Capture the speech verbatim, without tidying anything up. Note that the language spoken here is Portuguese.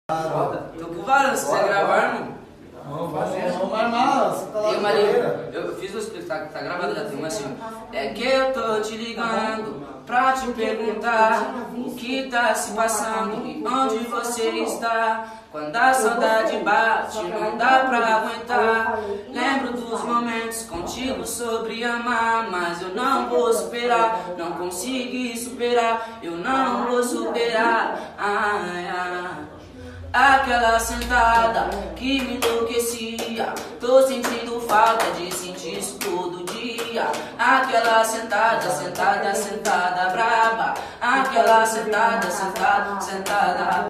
Tô com vários, se quiser gravar, irmão. Vamos fazer, vamos armar, você tá lá. Eu, Maria, eu fiz o espetáculo, tá, tá gravado já, tem uma assim. É que eu tô te ligando pra te perguntar o que tá se passando e onde você está. Quando a saudade bate, não dá pra aguentar. Lembro dos momentos contigo sobre amar, mas eu não vou superar, não consegui superar, eu não vou superar. Ai, ai. Aquela sentada que me enlouquecia, tô sentindo falta de sentir isso todo dia. Aquela sentada, sentada, sentada braba. Aquela sentada, sentada, sentada